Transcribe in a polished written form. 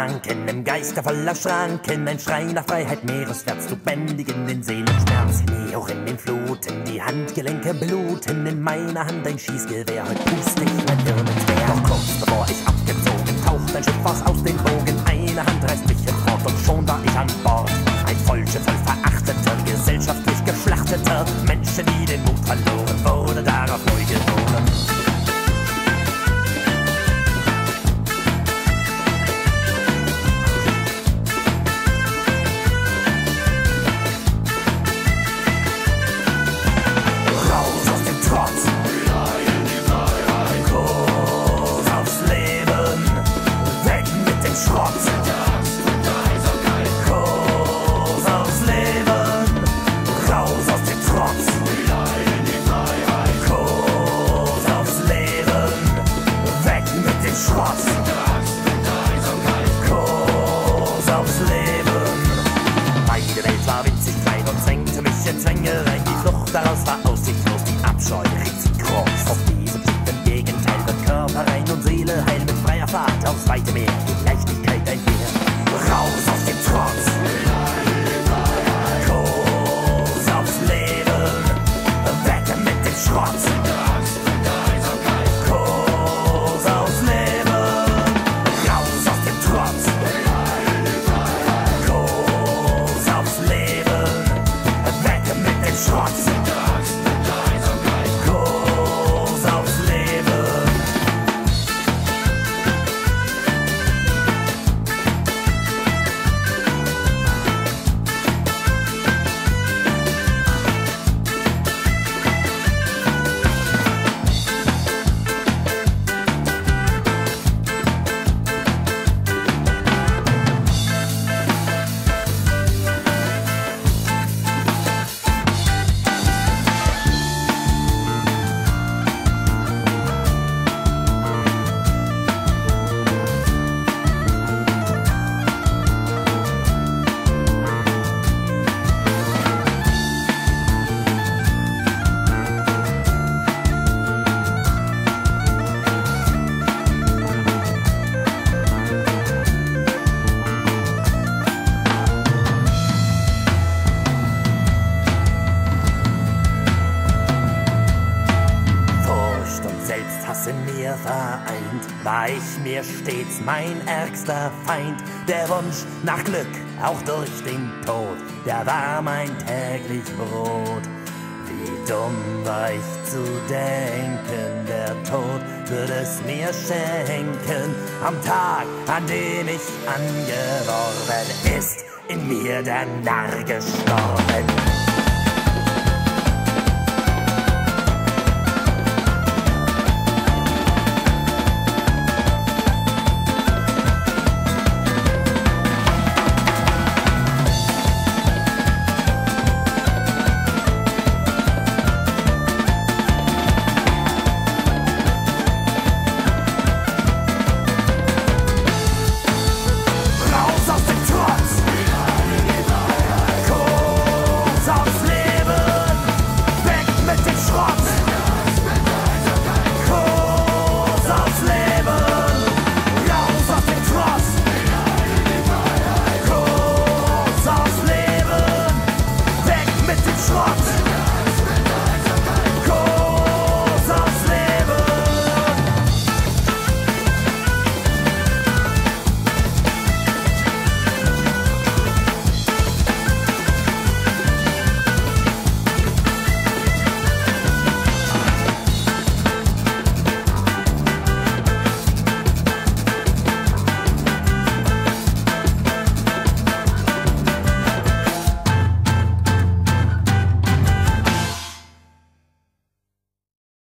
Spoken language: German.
Gedanken im Geiste voller Schranken, ein Schrei nach Freiheit, meereswärts zu bändigen den Seelenschmerz. Meer in den Fluten, die Handgelenke bluten, in meiner Hand ein Schießgewehr, heute pust ich mein Hirn ins Meer. Doch kurz bevor ich abgezogen, taucht ein Schiff aus den Bogen, eine Hand reißt mich hinfort und schon war ich an Bord. Ein Vollschiff voll verachteter, gesellschaftlich geschlachteter Menschen, die den Mut verloren, wurde darauf neu geboren. Daraus war aussichtslos, die Abscheu riesig groß. Auf diesem Schiff im Gegenteil wird Körper rein und Seele heil, mit freier Fahrt aufs weite Meer, die Leichtigkeit einher. Raus aus dem Trotz, Kurs aufs Leben, weg mit dem Schrott. Kurs aufs Leben, raus aus dem Trotz. Kurs aufs Leben, weg mit dem Schrott. Hass in mir vereint, war ich mir stets mein ärgster Feind. Der Wunsch nach Glück, auch durch den Tod, der war mein täglich Brot. Wie dumm war ich zu denken, der Tod würde es mir schenken. Am Tag, an dem ich angeworben, ist in mir der Narr gestorben.